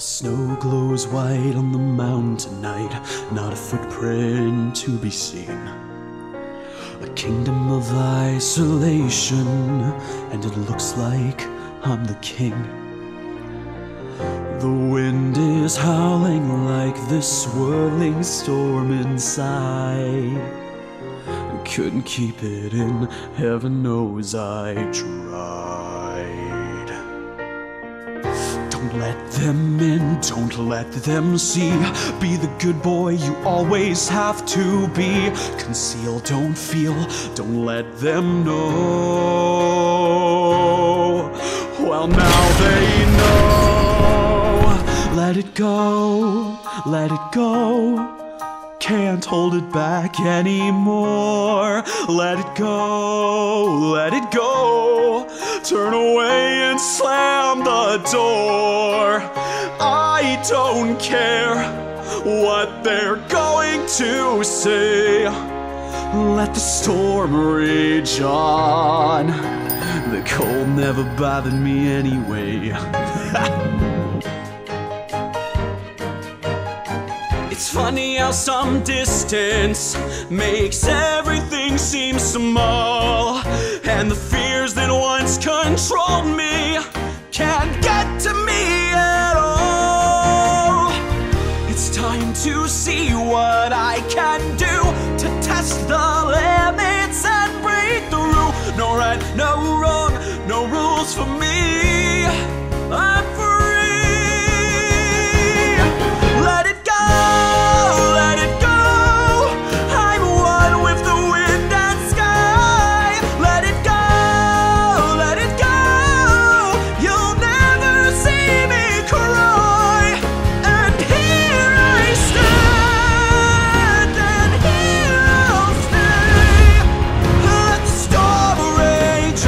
snow glows white on the mountain tonight, not a footprint to be seen. A kingdom of isolation, and it looks like I'm the king. The wind is howling like this swirling storm inside. I couldn't keep it in, heaven knows I tried. Don't let them in, don't let them see. Be the good boy you always have to be. Conceal, don't feel, don't let them know. Well, now they know. Let it go, let it go. Can't hold it back anymore. Let it go, let it go. Turn away and slam the door. I don't care what they're going to say. Let the storm rage on. The cold never bothered me anyway. It's funny how some distance makes everything seem small, and the fears that once controlled me can't get to me at all. It's time to see what I can do to test the limits and break through. No right, no wrong, no rules for me. I'm free. Let it go. Let it go. I'm one with the wind and sky. Let it go. Let it go. You'll never see me cry. And here I stand, and here I'll stay. Let the storm rage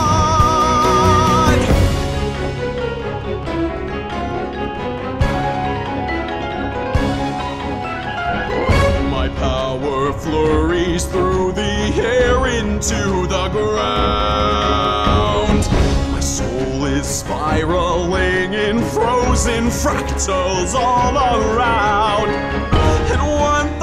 on. My power flurries through the air into the ground. My soul is spiraling in frozen fractals all around. And one